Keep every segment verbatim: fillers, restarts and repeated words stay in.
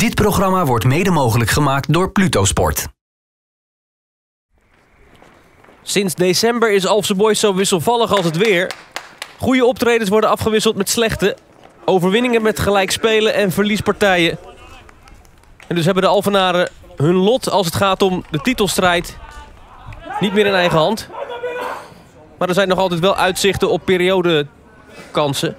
Dit programma wordt mede mogelijk gemaakt door Pluto Sport. Sinds december is Alphense Boys zo wisselvallig als het weer. Goede optredens worden afgewisseld met slechte. Overwinningen met gelijkspelen en verliespartijen. En dus hebben de Alphenaren hun lot als het gaat om de titelstrijd niet meer in eigen hand. Maar er zijn nog altijd wel uitzichten op periodekansen.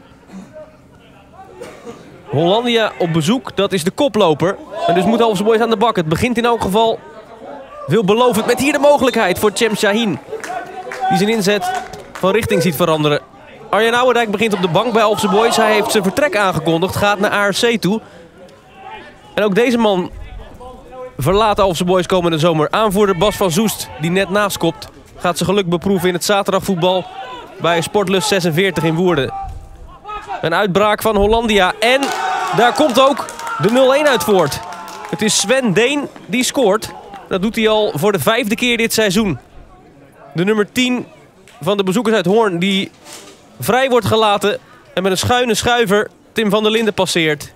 Hollandia op bezoek, dat is de koploper. En dus moet Alphense Boys aan de bak. Het begint in elk geval veelbelovend met hier de mogelijkheid voor Cem Shaheen. Die zijn inzet van richting ziet veranderen. Arjen Ouwendijk begint op de bank bij Alphense Boys. Hij heeft zijn vertrek aangekondigd, gaat naar A R C toe. En ook deze man verlaat Alphense Boys komende zomer. Aanvoerder Bas van Zoest, die net naast kopt, gaat zijn geluk beproeven in het zaterdagvoetbal bij Sportlust zesenveertig in Woerden. Een uitbraak van Hollandia en daar komt ook de nul-een uit voort. Het is Sven Deen die scoort. Dat doet hij al voor de vijfde keer dit seizoen. De nummer tien van de bezoekers uit Hoorn die vrij wordt gelaten en met een schuine schuiver Tim van der Linden passeert.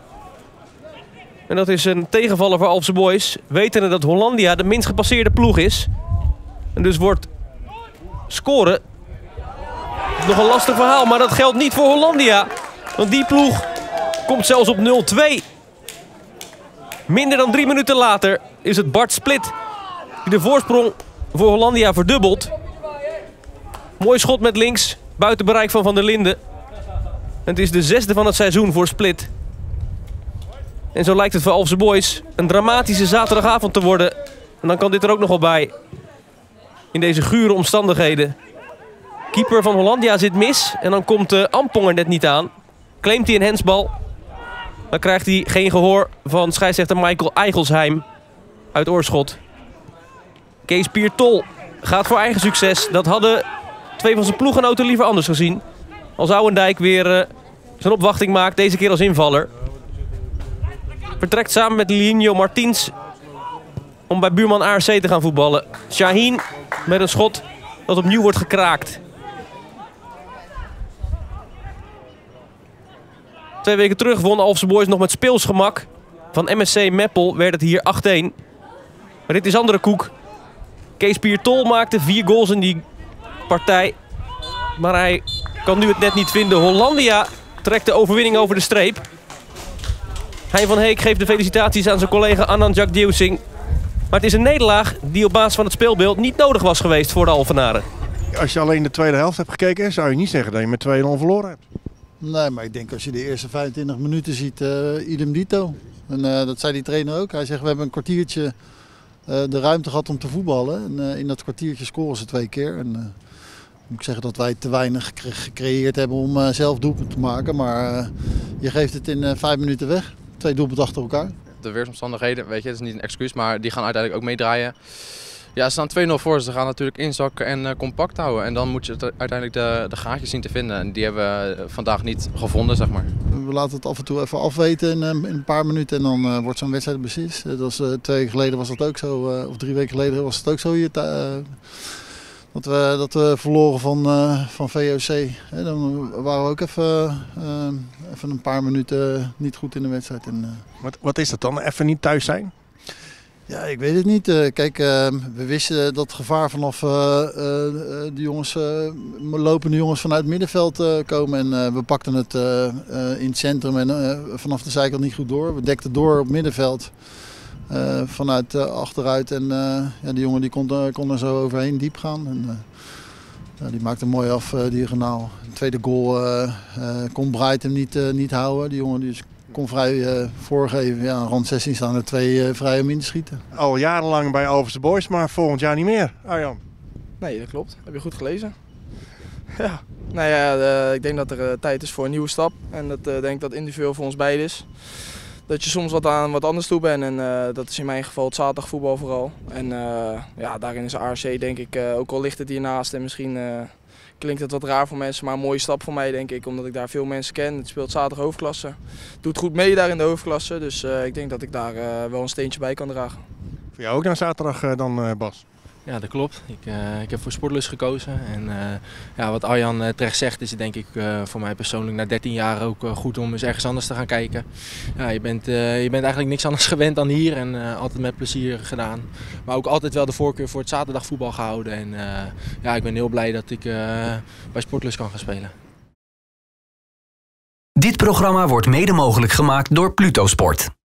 En dat is een tegenvaller voor Alphense Boys, wetende dat Hollandia de minst gepasseerde ploeg is. En dus wordt scoren nog een lastig verhaal, maar dat geldt niet voor Hollandia. Want die ploeg komt zelfs op nul-twee. Minder dan drie minuten later is het Bart Split die de voorsprong voor Hollandia verdubbelt. Mooi schot met links, buiten bereik van Van der Linden. En het is de zesde van het seizoen voor Split. En zo lijkt het voor Alphense Boys een dramatische zaterdagavond te worden. En dan kan dit er ook nog wel bij. In deze gure omstandigheden. Keeper van Hollandia zit mis. En dan komt uh, Ampong er net niet aan. Claimt hij een hensbal. Dan krijgt hij geen gehoor van scheidsrechter Michael Eigelsheim uit Oorschot. Kees Piertol gaat voor eigen succes. Dat hadden twee van zijn ploeggenoten liever anders gezien. Als Ouwendijk weer uh, zijn opwachting maakt. Deze keer als invaller. Vertrekt samen met Linho Martins om bij buurman A R C te gaan voetballen. Shaheen met een schot dat opnieuw wordt gekraakt. Twee weken terug won Alphense Boys nog met speelsgemak. Van M S C Meppel werd het hier acht-een. Maar dit is andere koek. Kees Piertol maakte vier goals in die partij. Maar hij kan nu het net niet vinden. Hollandia trekt de overwinning over de streep. Hein van Heek geeft de felicitaties aan zijn collega Anand Jakdeusing. Maar het is een nederlaag die op basis van het speelbeeld niet nodig was geweest voor de Alphenaren. Als je alleen de tweede helft hebt gekeken, zou je niet zeggen dat je met twee nul verloren hebt. Nee, maar ik denk als je de eerste vijfentwintig minuten ziet, uh, idem dito. En uh, dat zei die trainer ook. Hij zegt, we hebben een kwartiertje uh, de ruimte gehad om te voetballen. En uh, in dat kwartiertje scoren ze twee keer. En, uh, moet ik zeggen dat wij te weinig gecreëerd hebben om uh, zelf doelpunt te maken. Maar uh, je geeft het in uh, vijf minuten weg. Twee doelpunten achter elkaar. De weersomstandigheden, weet je, het is niet een excuus, maar die gaan uiteindelijk ook meedraaien. Ja, ze staan twee nul voor, ze gaan natuurlijk inzakken en uh, compact houden. En dan moet je het uiteindelijk de, de gaatjes zien te vinden. En die hebben we vandaag niet gevonden, zeg maar. We laten het af en toe even afweten in, in een paar minuten en dan uh, wordt zo'n wedstrijd beslist. Dat was, uh, twee weken geleden was dat ook zo, uh, of drie weken geleden was het ook zo hier. Uh, dat, we, dat we verloren van, uh, van V O C. He, dan waren we ook even, uh, even een paar minuten niet goed in de wedstrijd. En, uh, Wat, wat is dat dan? Even niet thuis zijn? Ja, ik weet het niet. Uh, kijk, uh, we wisten dat het gevaar vanaf uh, uh, de jongens, uh, lopende jongens vanuit het middenveld uh, komen. En uh, we pakten het uh, uh, in het centrum en uh, vanaf de zijkant niet goed door. We dekten door op het middenveld uh, vanuit uh, achteruit. En uh, ja, die jongen die kon, uh, kon er zo overheen diep gaan. En, uh, ja, die maakte mooi af, uh, diagonaal. De tweede goal uh, uh, kon Bright hem niet, uh, niet houden. Die jongen die is kon vrij uh, voorgeven. Ja, rond zestien staan er twee uh, vrij om in te schieten. Al jarenlang bij Alphense Boys, maar volgend jaar niet meer, Arjan. Nee, dat klopt. Heb je goed gelezen. Ja, nou ja, uh, ik denk dat er uh, tijd is voor een nieuwe stap. En dat uh, denk ik dat individueel voor ons beiden is. Dat je soms wat aan wat anders toe bent en uh, dat is in mijn geval het zaterdagvoetbal vooral. En uh, ja, daarin is A R C denk ik, uh, ook al ligt het hiernaast en misschien uh, klinkt het wat raar voor mensen, maar een mooie stap voor mij denk ik. Omdat ik daar veel mensen ken. Het speelt zaterdag hoofdklasse. Doet goed mee daar in de hoofdklasse, dus uh, ik denk dat ik daar uh, wel een steentje bij kan dragen. Voor jou ook naar zaterdag uh, dan uh, Bas? Ja, dat klopt. Ik, uh, ik heb voor Sportlust gekozen. En uh, ja, wat Arjan uh, terecht zegt is het denk ik uh, voor mij persoonlijk na dertien jaar ook uh, goed om eens ergens anders te gaan kijken. Ja, je, bent, uh, je bent eigenlijk niks anders gewend dan hier en uh, altijd met plezier gedaan. Maar ook altijd wel de voorkeur voor het zaterdagvoetbal gehouden. En uh, ja, ik ben heel blij dat ik uh, bij Sportlust kan gaan spelen. Dit programma wordt mede mogelijk gemaakt door Pluto Sport.